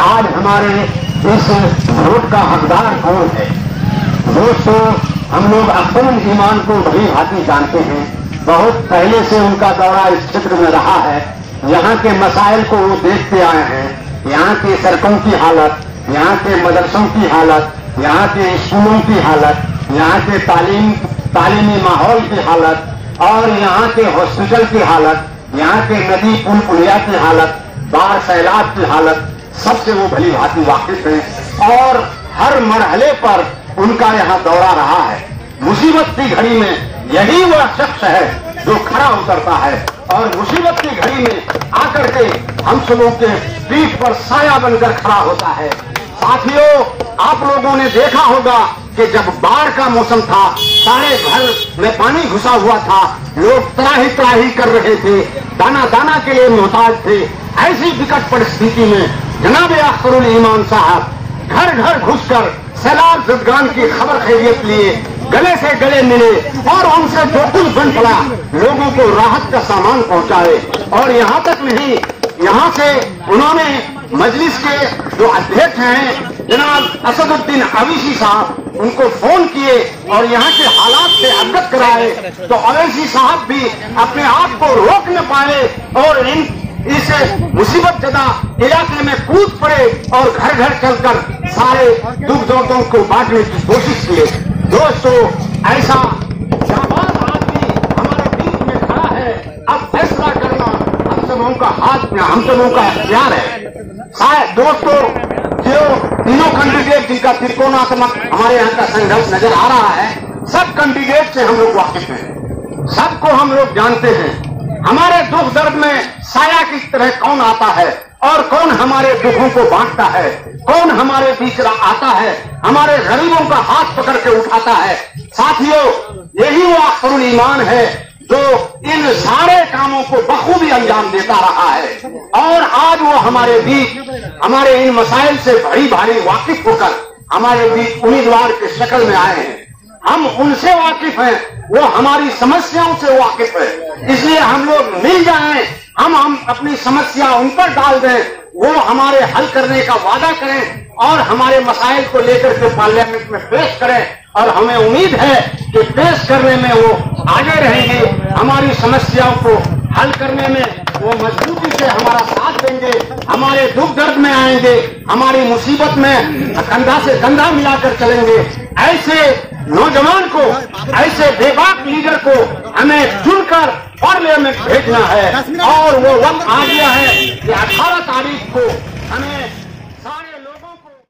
आज हमारे इस वोट का हकदार कौन है। दोस्तों, हम लोग अक्सर ईमान को भली भांति जानते हैं। बहुत पहले से उनका दौरा इस क्षेत्र में रहा है। यहाँ के मसाइल को वो देखते आए हैं। यहाँ की सड़कों की हालत, यहाँ के मदरसों की हालत, यहाँ के स्कूलों की हालत, यहाँ के तालीमी माहौल की हालत और यहाँ के हॉस्पिटल की हालत, यहाँ के नदी पुल पुलिया की हालत, बाढ़ सैलाब की हालत, सबसे वो भली भांति वाकिफ है। और हर मरहले पर उनका यहाँ दौरा रहा है। मुसीबत की घड़ी में यही वह शख्स है जो खड़ा उतरता है और मुसीबत की घड़ी में आकर के हम सबों के पीठ पर साया बनकर खड़ा होता है। साथियों, आप लोगों ने देखा होगा कि जब बाढ़ का मौसम था, सारे घर में पानी घुसा हुआ था, लोग त्राही त्राही कर रहे थे, दाना दाना के लिए मोहताज थे। ऐसी विकट परिस्थिति में जनाब अख्तरुल ईमान साहब घर घर घुसकर सैलाब ज़दगान की खबर खैरियत लिए, गले से गले मिले और उनसे जो कुछ बन पड़ा लोगों को राहत का सामान पहुंचाए। और यहाँ तक नहीं, यहाँ से उन्होंने मजलिस के जो अध्यक्ष हैं जनाब असदुद्दीन अवैसी साहब, उनको फोन किए और यहाँ के हालात से अवगत कराए। तो अवैसी साहब भी अपने आप को रोक न पाए और इस मुसीबत ज़दा इलाके में कूद पड़े और घर घर चलकर सारे दुख दर्दों को बांटने की कोशिश किए। दोस्तों, ऐसा जाबाज आदमी हमारे बीच में खड़ा है। अब फैसला करना हम सबों का हाथ में, हम सबों का इख्तियार है। शायद दोस्तों, जो तीनों कैंडिडेट जिनका त्रिकोणात्मक हमारे यहाँ का संघर्ष नजर आ रहा है, सब कैंडिडेट से हम लोग वाकिफ हैं, सबको हम लोग जानते हैं। हमारे दुख दर्द में साया की तरह कौन आता है और कौन हमारे दुखों को बांटता है, कौन हमारे बीच आता है, हमारे गरीबों का हाथ पकड़ के उठाता है। साथियों, यही वो अख्तरुल ईमान है जो इन सारे कामों को बखूबी अंजाम देता रहा है। और आज वो हमारे बीच, हमारे इन मसाइल से बड़ी भारी वाकिफ होकर हमारे बीच उम्मीदवार के शक्ल में आए हैं। हम उनसे वाकिफ हैं, वो हमारी समस्याओं से वाकिफ है। इसलिए हम लोग मिल जाएं, हम अपनी समस्या उन पर डाल दें, वो हमारे हल करने का वादा करें और हमारे मसाइल को लेकर के पार्लियामेंट में पेश करें। और हमें उम्मीद है कि पेश करने में वो आगे रहेंगे, हमारी समस्याओं को हल करने में वो मजबूती से हमारा साथ देंगे, हमारे दुख दर्द में आएंगे, हमारी मुसीबत में कंधा से कंधा मिलाकर चलेंगे। ऐसे नौजवान को, ऐसे बेबाक लीडर को हमें चुनकर पार्लियामेंट भेजना है। और वो वक्त आ गया है कि 18 तारीख को हमें सारे लोगों को